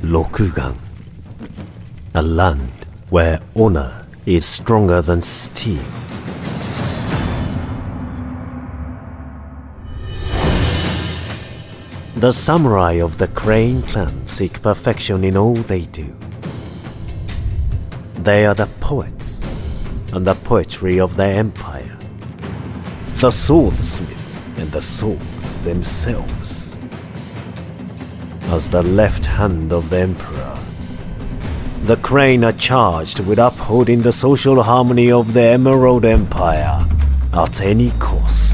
Rokugan, a land where honor is stronger than steel. The samurai of the Crane clan seek perfection in all they do. They are the poets, and the poetry of their empire. The swordsmiths and the swords themselves. As the left hand of the emperor, the Crane are charged with upholding the social harmony of the Emerald Empire at any cost.